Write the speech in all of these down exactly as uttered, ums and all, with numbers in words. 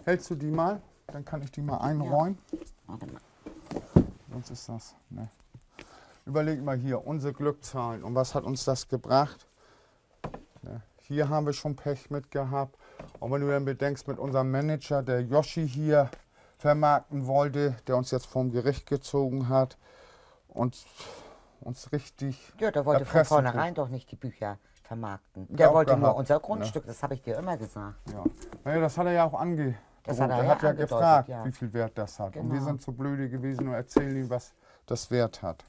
Hältst du die mal? Dann kann ich die mal einräumen. Ja. Warte mal. Sonst ist das, ne. Überleg mal hier, unsere Glückzahlen. Und was hat uns das gebracht? Ne. Hier haben wir schon Pech mit gehabt. Und wenn du dann bedenkst, mit unserem Manager, der Yoshi hier vermarkten wollte, der uns jetzt vom Gericht gezogen hat und uns richtig. Ja, der wollte von vornherein doch nicht die Bücher vermarkten. Der wollte gehabt, nur unser Grundstück, ne? Das habe ich dir immer gesagt. Ja. Naja, das hat er ja auch angedroht. Das hat er, er ja hat ja gefragt, ja. wie viel Wert das hat. Genau. Und wir sind so blöde gewesen und erzählen ihm, was das Wert hat.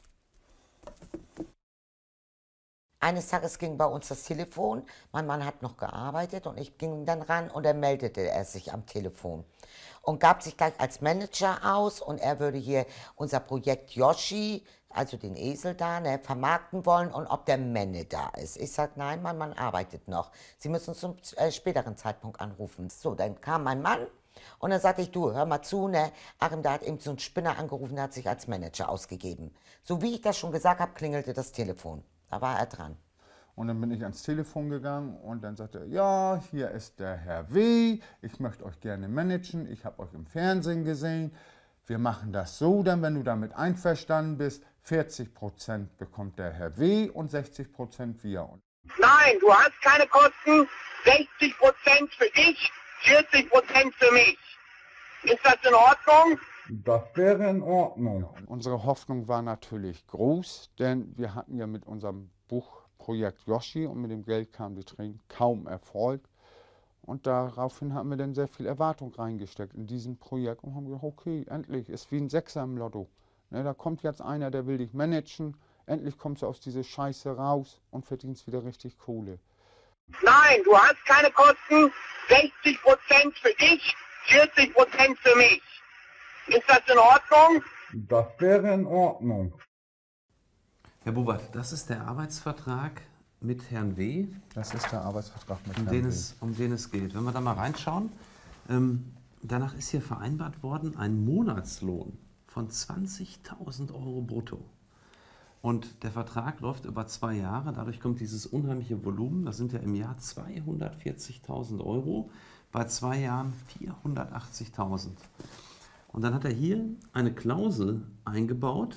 Eines Tages ging bei uns das Telefon, mein Mann hat noch gearbeitet und ich ging dann ran und er meldete er sich am Telefon und gab sich gleich als Manager aus und er würde hier unser Projekt Yoshi, also den Esel da, ne, vermarkten wollen und ob der Menne da ist. Ich sage, nein, mein Mann arbeitet noch. Sie müssen zum äh, späteren Zeitpunkt anrufen. So, dann kam mein Mann und dann sagte ich, du, hör mal zu, ne, Achim, da hat eben so ein Spinner angerufen, der hat sich als Manager ausgegeben. So wie ich das schon gesagt habe, klingelte das Telefon. Da war er dran. Und dann bin ich ans Telefon gegangen und dann sagte er, ja, hier ist der Herr W., ich möchte euch gerne managen, ich habe euch im Fernsehen gesehen. Wir machen das so, dann, wenn du damit einverstanden bist, vierzig Prozent bekommt der Herr W. und sechzig Prozent wir. Nein, du hast keine Kosten, sechzig Prozent für dich, vierzig Prozent für mich. Ist das in Ordnung? Das wäre in Ordnung. Und unsere Hoffnung war natürlich groß, denn wir hatten ja mit unserem Buchprojekt Yoshi und mit dem Geld kam die Tränen kaum Erfolg. Und daraufhin haben wir dann sehr viel Erwartung reingesteckt in diesem Projekt und haben gesagt, okay, endlich, ist wie ein Sechser im Lotto. Ne, da kommt jetzt einer, der will dich managen, endlich kommst du aus dieser Scheiße raus und verdienst wieder richtig Kohle. Nein, du hast keine Kosten, sechzig Prozent für dich, vierzig Prozent für mich. Ist das in Ordnung? Das wäre in Ordnung. Herr Bubert, das ist der Arbeitsvertrag mit Herrn W. Das ist der Arbeitsvertrag mit um Herrn den W. es, um den es geht. Wenn wir da mal reinschauen, ähm, danach ist hier vereinbart worden ein Monatslohn von zwanzigtausend Euro brutto. Und der Vertrag läuft über zwei Jahre, dadurch kommt dieses unheimliche Volumen, das sind ja im Jahr zweihundertvierzigtausend Euro, bei zwei Jahren vierhundertachtzigtausend. Und dann hat er hier eine Klausel eingebaut,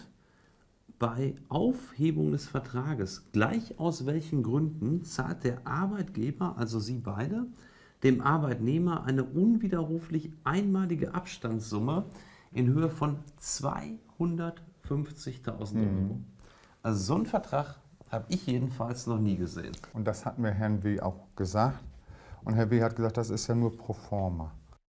bei Aufhebung des Vertrages, gleich aus welchen Gründen, zahlt der Arbeitgeber, also Sie beide, dem Arbeitnehmer eine unwiderruflich einmalige Abstandssumme in Höhe von zweihundertfünfzigtausend Euro. Mhm. Also so einen Vertrag habe ich jedenfalls noch nie gesehen. Und das hatten wir Herrn W. auch gesagt. Und Herr W. hat gesagt, das ist ja nur pro forma.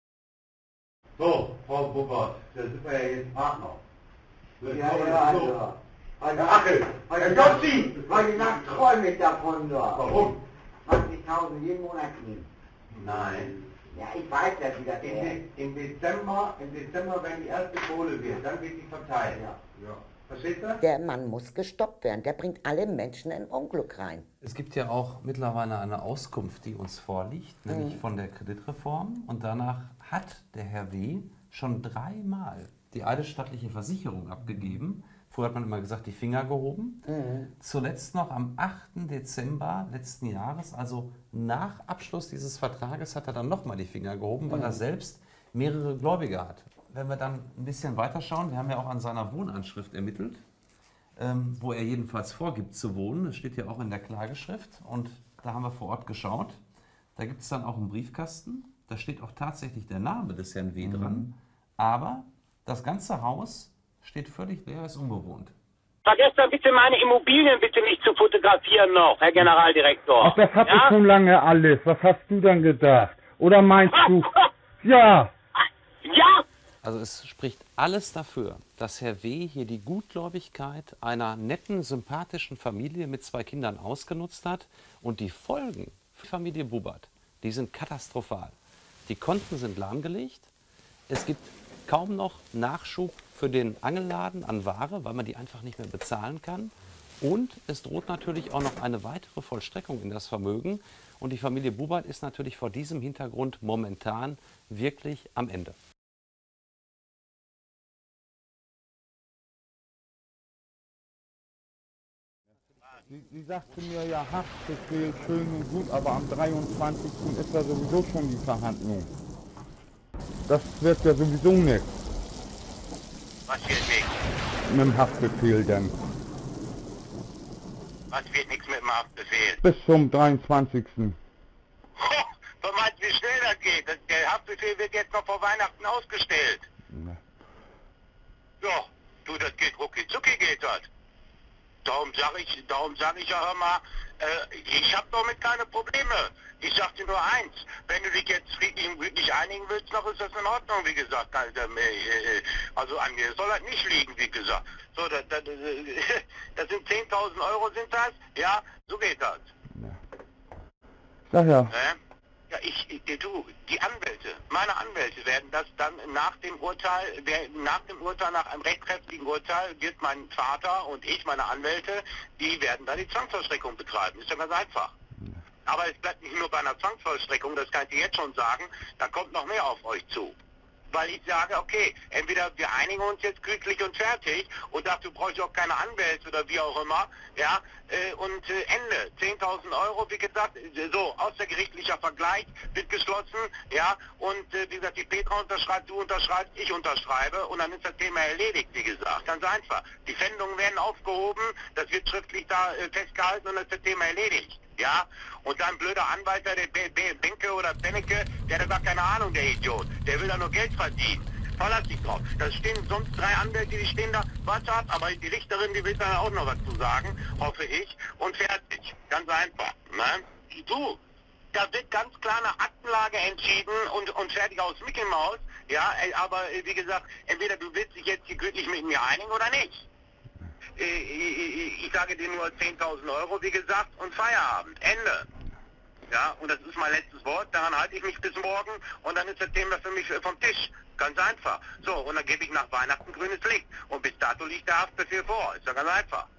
So, Frau Bubert, da sind wir ja jetzt Partner. Ja, ja, also. Herr Achel, Herr Jossi! Heute Nacht träume ich davon da. Warum? zwanzigtausend jeden Monat nehmen. Nein. Ja, ich weiß ja, wie das Im, ist. De im Dezember, im Dezember, wenn die erste Kohle wird, dann wird die verteilt. Ja. Ja. Versteht ihr? Der Mann muss gestoppt werden, der bringt alle Menschen in Unglück rein. Es gibt ja auch mittlerweile eine Auskunft, die uns vorliegt, nämlich Mhm. von der Kreditreform. Und danach hat der Herr W. schon dreimal die eidesstattliche Versicherung abgegeben. Früher hat man immer gesagt, die Finger gehoben. Mhm. Zuletzt noch am achten Dezember letzten Jahres, also nach Abschluss dieses Vertrages, hat er dann nochmal die Finger gehoben, weil Mhm. er selbst mehrere Gläubige hat. Wenn wir dann ein bisschen weiter schauen, wir haben ja auch an seiner Wohnanschrift ermittelt, ähm, wo er jedenfalls vorgibt zu wohnen. Das steht ja auch in der Klageschrift und da haben wir vor Ort geschaut. Da gibt es dann auch einen Briefkasten, da steht auch tatsächlich der Name des Herrn W. Mhm. dran, aber das ganze Haus steht völlig leer, ist unbewohnt. Vergesst doch bitte meine Immobilien bitte nicht zu fotografieren noch, Herr Generaldirektor. Ach, das hab ja? ich schon lange alles. Was hast du dann gedacht? Oder meinst du... Ja. Ja! Also es spricht alles dafür, dass Herr W. hier die Gutgläubigkeit einer netten, sympathischen Familie mit zwei Kindern ausgenutzt hat. Und die Folgen für Familie Bubert, die sind katastrophal. Die Konten sind lahmgelegt. Es gibt kaum noch Nachschub für den Angelladen an Ware, weil man die einfach nicht mehr bezahlen kann. Und es droht natürlich auch noch eine weitere Vollstreckung in das Vermögen. Und die Familie Bubert ist natürlich vor diesem Hintergrund momentan wirklich am Ende. Sie, sie sagte mir ja, Haftbefehl schön und gut, aber am dreiundzwanzigsten ist ja sowieso schon die Verhandlung. Das wird ja sowieso nichts Was wird nichts? mit dem Haftbefehl dann. Was wird nichts mit dem Haftbefehl? Bis zum dreiundzwanzigsten Du meinst, wie schnell das geht? Das, der Haftbefehl wird jetzt noch vor Weihnachten ausgestellt. Ne. Ja, du, das geht rucki zucki geht das. Darum sag ich, darum sag ich ja, hör mal, äh, ich hab damit keine Probleme. Ich sag dir nur eins, wenn du dich jetzt friedlich und gütlich einigen willst, noch ist das in Ordnung, wie gesagt. Also, äh, also an mir soll das nicht liegen, wie gesagt. So, das, das, das sind zehntausend Euro sind das, ja, so geht das. Sag ja. Ne? Ja, ich, ich, du, die Anwälte, meine Anwälte werden das dann nach dem Urteil, nach dem Urteil, nach einem rechtskräftigen Urteil, wird mein Vater und ich, meine Anwälte, die werden dann die Zwangsvollstreckung betreiben. Ist ja ganz einfach. Aber es bleibt nicht nur bei einer Zwangsvollstreckung, das kann ich dir jetzt schon sagen, da kommt noch mehr auf euch zu. Weil ich sage, okay, entweder wir einigen uns jetzt gütlich und fertig und dafür brauche ich auch keine Anwälte oder wie auch immer, ja, äh, und äh, Ende. zehntausend Euro, wie gesagt, so, außergerichtlicher Vergleich wird geschlossen, ja, und äh, wie gesagt, die Petra unterschreibt, du unterschreibst, ich unterschreibe und dann ist das Thema erledigt, wie gesagt, ganz einfach. Die Pfändungen werden aufgehoben, das wird schriftlich da äh, festgehalten und dann ist das Thema erledigt. Ja, und dann blöder Anwalt, der Be Be Benke oder Benneke, der hat gar keine Ahnung, der Idiot. Der will da nur Geld verdienen. Verlass dich drauf. Da stehen sonst drei Anwälte, die stehen da, was ab, aber die Richterin, die will dann auch noch was zu sagen, hoffe ich, und fertig. Ganz einfach. Ne? Du, da wird ganz klar eine Aktenlage entschieden und, und fertig aus Mickey Maus. Ja, aber wie gesagt, entweder du willst dich jetzt hier gütlich mit mir einigen oder nicht. Ich sage dir nur zehntausend Euro, wie gesagt, und Feierabend. Ende. Ja, und das ist mein letztes Wort. Daran halte ich mich bis morgen und dann ist das Thema für mich vom Tisch. Ganz einfach. So, und dann gebe ich nach Weihnachten grünes Licht. Und bis dato liegt der Haftbefehl vor. Ist ja ganz einfach.